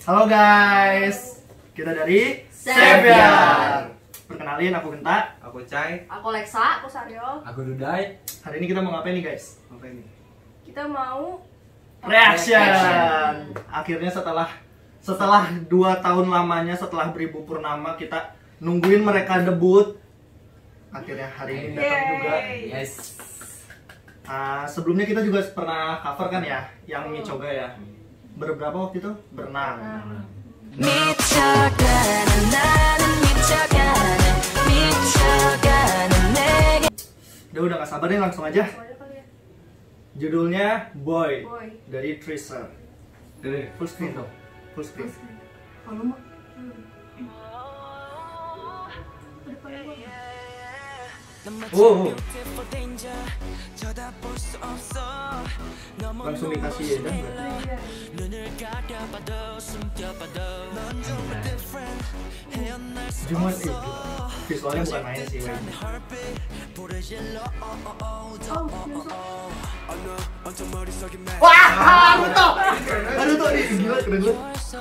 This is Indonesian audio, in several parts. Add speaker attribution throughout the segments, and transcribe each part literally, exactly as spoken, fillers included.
Speaker 1: Halo guys, kita dari Sebiar. Perkenalin, aku Genta,
Speaker 2: aku Cai,
Speaker 3: aku Lexa, aku Saryo,
Speaker 4: aku Dudai.
Speaker 1: Hari ini kita mau ngapain nih guys?
Speaker 2: Apa ini?
Speaker 3: Kita mau
Speaker 1: Reaction. Akhirnya setelah setelah dua tahun lamanya, setelah Beribu Purnama kita nungguin mereka debut. Akhirnya hari ini datang juga.
Speaker 4: Yes.
Speaker 1: Uh, sebelumnya kita juga pernah cover kan ya, yang Michoga ya. Berberapa waktu itu? Berenang. Udah udah gak sabar nih, langsung aja. Judulnya Boy,
Speaker 3: Boy.
Speaker 1: dari Tracer.
Speaker 2: Dari
Speaker 1: Full screen dong. Full screen.
Speaker 3: Kalau mau
Speaker 1: Oh, langsung dikasih ya kan? Cuma sih visualnya bukan main sih. Wah, aduh tuh, aduh tuh, ini gila keren banget.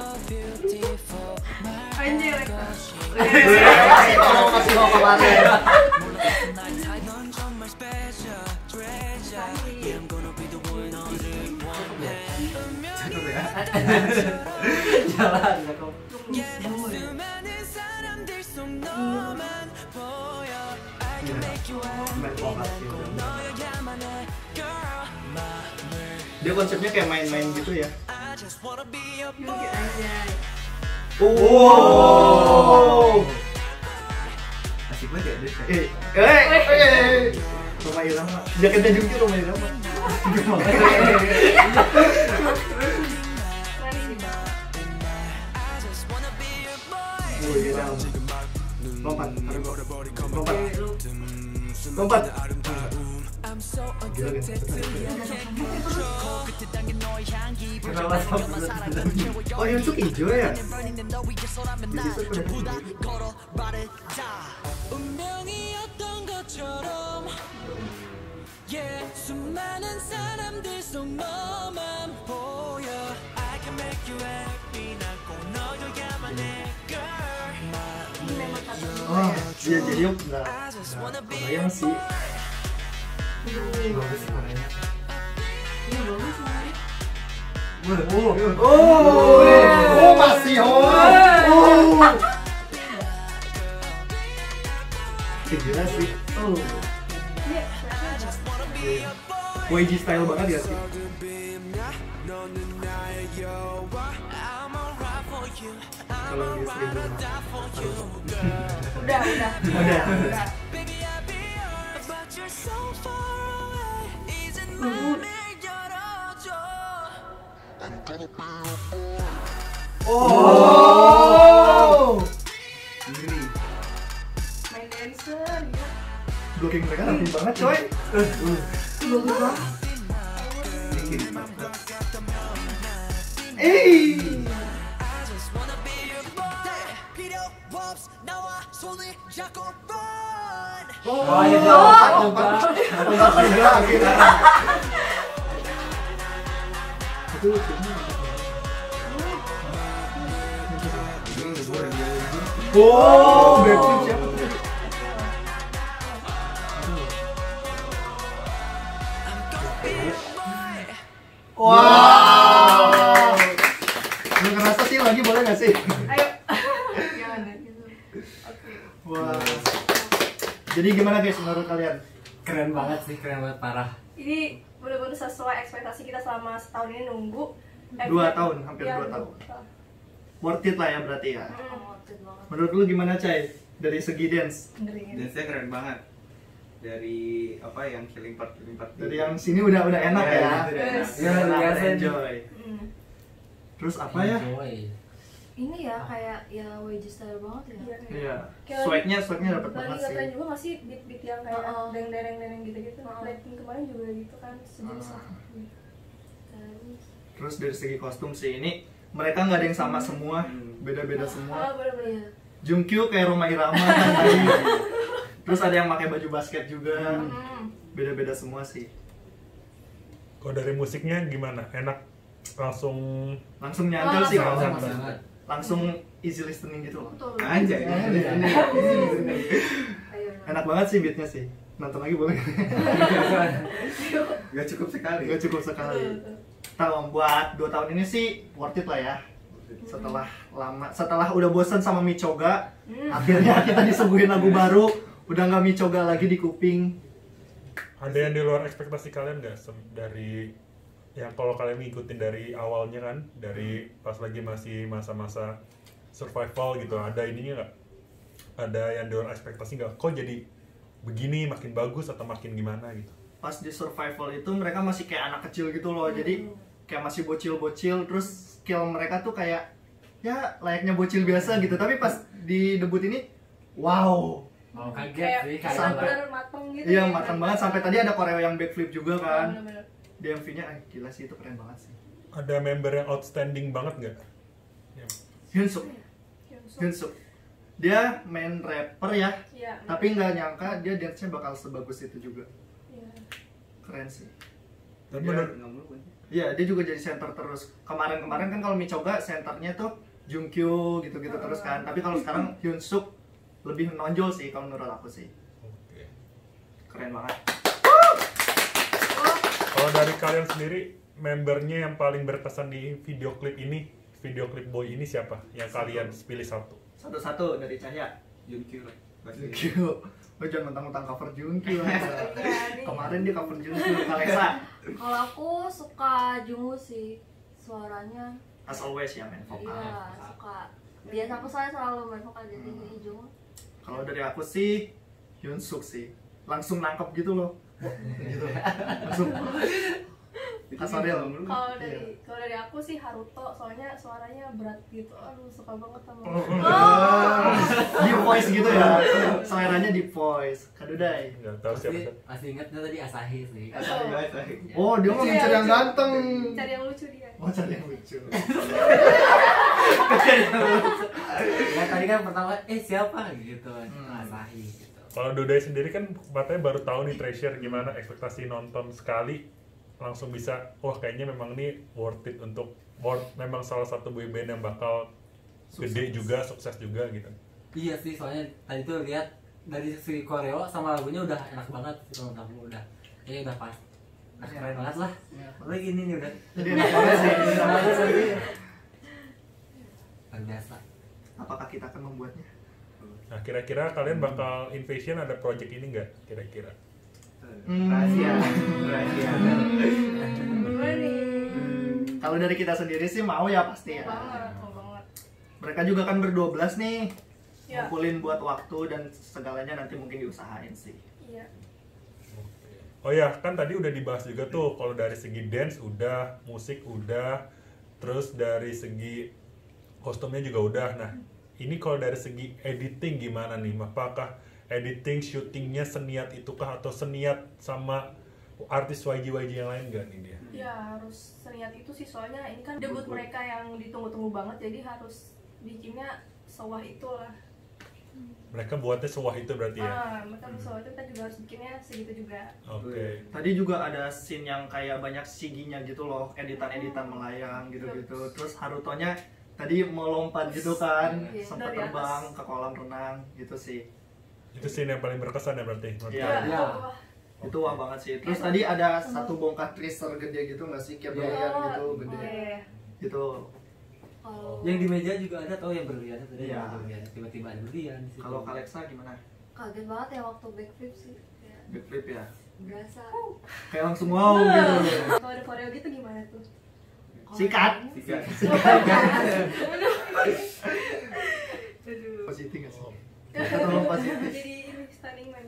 Speaker 3: anjir.
Speaker 1: Kalau masih mau kemarin.
Speaker 4: Jalan ya kok.
Speaker 1: Dia konsepnya kayak main-main gitu ya.
Speaker 2: Oh. Asik banget ya, Des.
Speaker 1: Eh, eh, eh. Roma Irama. Jaketnya juga Roma Irama. Oh iya, dalam. Lompat, lompat, lompat. Gila kan?
Speaker 4: Kenapa sampai
Speaker 1: Oh yang itu hijau ya? Oh, dia jadi yuk nggak kebayang sih. Bagus warnanya. Oh, oh, oh, masih oh, oh. Gila sih. Oh. Y G style banget ya sih. Kalau dia seribu
Speaker 3: Udah, udah.
Speaker 1: udah.
Speaker 3: Udah.
Speaker 1: Oh. Ini
Speaker 3: Main dancer ya.
Speaker 1: blocking mereka rapi banget coy. Bagus banget. Eh.
Speaker 4: Oh, ya lompat juga.
Speaker 1: Lompat juga akhirnya. Itu oh, Blackpink siapa tuh? Wow. Lu ngerasa sih lagi boleh nggak sih?
Speaker 3: Ayo. Jangan gitu. Oke.
Speaker 1: Wah. Jadi gimana guys menurut kalian?
Speaker 4: Keren banget sih, keren banget parah.
Speaker 3: Ini benar-benar sesuai ekspektasi kita selama setahun ini nunggu. Eh,
Speaker 1: Dua tahun, hampir
Speaker 3: ya,
Speaker 1: dua tahun.
Speaker 3: nunggu.
Speaker 1: Worth it lah ya berarti ya.
Speaker 3: Hmm, worth it banget.
Speaker 1: Menurut lu gimana Cai? Dari segi dance?
Speaker 3: Ngeringin.
Speaker 2: Dance-nya keren banget. Dari apa yang killing part killing part.
Speaker 1: Dari yang sini udah udah enak
Speaker 2: Ya,
Speaker 1: ya.
Speaker 2: itu udah enak.
Speaker 3: Yes.
Speaker 4: Ya,
Speaker 1: Enak,
Speaker 4: biasa nih.
Speaker 1: enjoy.
Speaker 3: Hmm.
Speaker 1: Terus apa ya?
Speaker 4: Enjoy.
Speaker 5: Ini ya kayak ya W J style banget ya.
Speaker 3: Iya.
Speaker 1: Iya.
Speaker 3: Kayak
Speaker 1: Swagnya swagnya dapat
Speaker 3: lagi
Speaker 1: banget
Speaker 3: ngetren
Speaker 1: sih.
Speaker 3: juga nggak sih beat-beat yang kayak
Speaker 5: Oh, oh.
Speaker 3: dereng-dereng-dereng gitu-gitu.
Speaker 5: Oh.
Speaker 3: Blackpink kemarin juga gitu kan sejenis
Speaker 1: Ah.
Speaker 3: lah.
Speaker 5: Terus
Speaker 1: Terus dari segi kostum sih ini mereka nggak ada yang sama semua,
Speaker 2: Hmm.
Speaker 1: beda-beda
Speaker 3: Ah,
Speaker 1: semua.
Speaker 3: bener-bener.
Speaker 5: iya.
Speaker 1: Jungkyu kayak Roma Irama kan tadi. Terus ada yang pakai baju basket juga.
Speaker 3: Hmm.
Speaker 1: Beda-beda semua sih.
Speaker 6: Kalau dari musiknya gimana? Enak? langsung
Speaker 1: langsung nyantol sih
Speaker 3: langsung.
Speaker 1: kalau
Speaker 4: Langsung banget.
Speaker 1: langsung easy listening gitu loh.
Speaker 3: Betul.
Speaker 2: Anjay.
Speaker 3: Ayo.
Speaker 1: Enak banget sih beatnya sih. Nonton lagi boleh.
Speaker 2: Gak cukup sekali.
Speaker 1: Gak cukup sekali. Tahu buat dua tahun ini sih worth it lah ya. Setelah lama, setelah udah bosan sama Micoga,
Speaker 3: Hmm.
Speaker 1: akhirnya kita disuguhin lagu baru. Udah nggak Micoga lagi di kuping.
Speaker 6: ada yang di luar ekspektasi kalian nggak Sem- dari yang kalau kalian ngikutin dari awalnya kan, dari pas lagi masih masa-masa survival gitu, ada ininya nggak? Ada yang di luar ekspektasi nggak? Kok jadi begini, makin bagus atau makin gimana gitu?
Speaker 1: Pas di survival itu mereka masih kayak anak kecil gitu loh. Jadi kayak masih bocil-bocil, terus skill mereka tuh kayak ya layaknya bocil biasa gitu. Tapi pas di debut ini, wow.
Speaker 4: Mau kaget
Speaker 3: Kayak
Speaker 4: sih, kaget
Speaker 3: sampai
Speaker 4: banget.
Speaker 3: bener mateng gitu.
Speaker 1: Iya
Speaker 3: ya,
Speaker 1: matang
Speaker 3: kan?
Speaker 1: banget. Sampai tadi ada koreo yang backflip juga kan.
Speaker 3: Bener-bener.
Speaker 1: Di M V-nya, eh, gila sih itu keren banget sih.
Speaker 6: Ada member yang outstanding banget nggak? Ya.
Speaker 1: Hyunsuk,
Speaker 3: Hyunsuk.
Speaker 1: Hyunsuk. Dia main rapper ya,
Speaker 3: Iya.
Speaker 1: tapi nggak nyangka dia dance-nya bakal sebagus itu juga.
Speaker 3: Iya.
Speaker 1: Keren sih.
Speaker 6: Dan
Speaker 2: Dia
Speaker 6: menurut
Speaker 2: nggak mulu, Bun.
Speaker 1: Iya, dia juga jadi center terus. Kemarin-kemarin kan kalau Micoga centernya tuh Jungkyu gitu-gitu terus kan. Tapi kalau sekarang Hyunsuk lebih menonjol sih kalau menurut aku sih.
Speaker 6: Oke.
Speaker 1: Keren banget.
Speaker 6: Kalau dari kalian sendiri, membernya yang paling berkesan di video klip ini, video klip boy ini siapa? Yang kalian pilih satu?
Speaker 1: Satu-satu dari Cahya.
Speaker 2: Junkyu lah. Pasti.
Speaker 1: Jungkyu. Lo jangan mentang-mentang cover Jungkyu.
Speaker 3: Iya, nih.
Speaker 1: Kemarin dia cover Jungkyu. Alexa.
Speaker 5: Kalau aku suka Jungwoo sih, suaranya.
Speaker 1: As always ya main vokal.
Speaker 5: Iya, suka. Biasa aku soalnya selalu main vokal jadi jadi Jungwoo.
Speaker 1: Kalau dari aku sih Hyunsuk sih. Langsung nangkep gitu loh. Gitu. Langsung. Kasarnya loh.
Speaker 3: Kalau
Speaker 1: Iya.
Speaker 3: dari kalau dari aku sih Haruto, soalnya suaranya berat gitu. Aduh, suka banget sama.
Speaker 1: Oh. Deep voice gitu ya. Seleranya deep voice. Kadudai.
Speaker 6: Nggak tahu siapa.
Speaker 4: Masih, masih ingatnya tadi Asahi sih.
Speaker 2: Asal guys, asal.
Speaker 1: Oh, dia mau ngincer yang ganteng.
Speaker 3: Cari yang lucu dia.
Speaker 1: Oh, cari yang lucu.
Speaker 4: Ya tadi kan pertama, eh siapa gitu,
Speaker 1: Hmm.
Speaker 4: Asahi gitu.
Speaker 6: Kalau Dodai sendiri kan katanya baru tahu nih Treasure gimana ekspektasi nonton sekali langsung bisa, wah kayaknya memang ini worth it untuk worth, memang salah satu boy band yang bakal gede juga, sukses juga gitu.
Speaker 4: Iya sih, soalnya tadi tuh lihat dari si koreo sama lagunya udah enak banget sih menurut aku, udah kayaknya udah pas. Nah, keren banget lah. Apalagi gini nih udah
Speaker 1: Jadi enak banget sih. Enak banget sih.
Speaker 4: luar biasa.
Speaker 1: Apakah kita akan membuatnya?
Speaker 6: Nah kira-kira kalian bakal Invasion ada project ini nggak kira-kira?
Speaker 1: Hmm.
Speaker 2: Rahasia. Rahasia.
Speaker 3: Gimana nih?
Speaker 1: Kalau dari kita sendiri sih mau ya pasti ya.
Speaker 3: Mau banget, mau banget.
Speaker 1: Mereka juga kan berdua belas nih.
Speaker 3: Ya.
Speaker 1: Ngumpulin buat waktu dan segalanya nanti mungkin diusahain sih.
Speaker 3: Iya.
Speaker 6: Oh ya, kan tadi udah dibahas juga tuh, kalau dari segi dance udah, musik udah, terus dari segi kostumnya juga udah. Nah, ini kalau dari segi editing gimana nih? Apakah editing, syutingnya seniat itukah atau seniat sama artis Y G Y G yang lain gak nih dia?
Speaker 3: Ya harus seniat itu sih, soalnya ini kan debut mereka yang ditunggu-tunggu banget, jadi harus bikinnya sewah itulah.
Speaker 6: Mereka buatnya sewah itu berarti ya?
Speaker 3: Ah, mereka sewah itu, kita juga harus bikinnya segitu juga.
Speaker 6: Oke.
Speaker 1: Tadi juga ada scene yang kayak banyak C G-nya gitu loh, editan-editan melayang gitu-gitu. Terus Harutonya tadi mau lompat gitu kan,
Speaker 5: Iya.
Speaker 1: sempat
Speaker 3: Dari atas.
Speaker 1: terbang ke kolam renang gitu sih.
Speaker 6: Itu scene yang paling berkesan ya berarti? menurut
Speaker 1: Iya.
Speaker 6: kalian?
Speaker 3: Ya,
Speaker 4: Ya.
Speaker 3: wah.
Speaker 1: Itu wah banget sih. Terus tadi ada satu bongkar tracer gede gitu nggak sih, kayak berlian gitu gede.
Speaker 3: Iya.
Speaker 1: Gitu.
Speaker 5: Kalau
Speaker 4: Yang di meja juga ada tau yang berlian tadi,
Speaker 1: Iya.
Speaker 4: yang berlian tiba-tiba ada berlian di situ.
Speaker 1: Kalau Alexa gimana?
Speaker 5: kaget banget ya waktu backflip sih. Kayak
Speaker 1: Backflip ya?
Speaker 5: berasa.
Speaker 1: Kayak langsung wow gitu.
Speaker 3: Kalau ada koreo gitu gimana tuh?
Speaker 1: Sikat.
Speaker 2: Tiga.
Speaker 3: Aduh.
Speaker 1: Positif nggak sih? Atau positif?
Speaker 3: Jadi ini stunning man.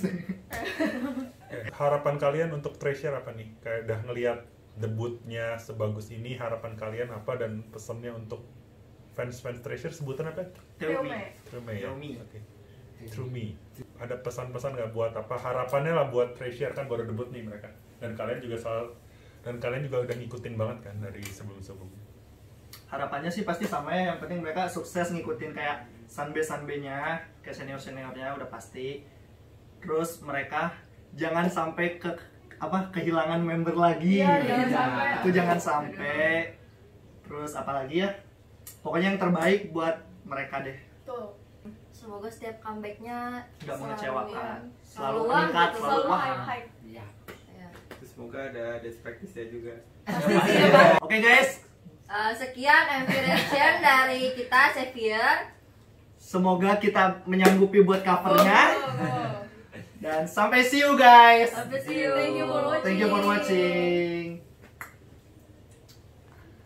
Speaker 6: Eh, harapan kalian untuk Treasure apa nih? Kayak udah ngelihat debutnya sebagus ini, harapan kalian apa dan pesannya untuk fans-fans Treasure, sebutan apa?
Speaker 1: Tell me.
Speaker 6: True Me ya?
Speaker 1: True Me.
Speaker 6: Oke. True Me. Ada pesan-pesan nggak buat apa? Harapannya lah buat Treasure, kan baru debut nih mereka. Dan kalian juga soal dan kalian juga udah ngikutin banget kan dari sebelum-sebelumnya.
Speaker 1: Harapannya sih pasti sama ya, yang penting mereka sukses ngikutin kayak sanbe-sanbenya, kayak senior-seniornya udah pasti. Terus mereka jangan sampai ke apa kehilangan member lagi.
Speaker 3: Iya, jangan
Speaker 1: Nah,
Speaker 3: sampai.
Speaker 1: itu jangan sampai. Terus apalagi ya? Pokoknya yang terbaik buat mereka deh.
Speaker 3: Tuh.
Speaker 5: Semoga setiap comebacknya
Speaker 1: Nggak
Speaker 5: selalu
Speaker 1: mengecewakan.
Speaker 5: ya,
Speaker 1: Selalu
Speaker 5: wah
Speaker 1: meningkat,
Speaker 5: gitu,
Speaker 1: selalu
Speaker 3: Selalu
Speaker 1: wah.
Speaker 3: hype-hype.
Speaker 4: Iya.
Speaker 5: ya.
Speaker 2: Terus semoga ada best practice-nya juga.
Speaker 1: Oke guys,
Speaker 5: Eh, sekian M V reaction dari kita Xavier.
Speaker 1: semoga kita menyanggupi buat covernya.
Speaker 3: Oh.
Speaker 1: Dan sampai see you guys.
Speaker 5: Sampai see you.
Speaker 3: Thank you for watching.
Speaker 1: Thank you for watching.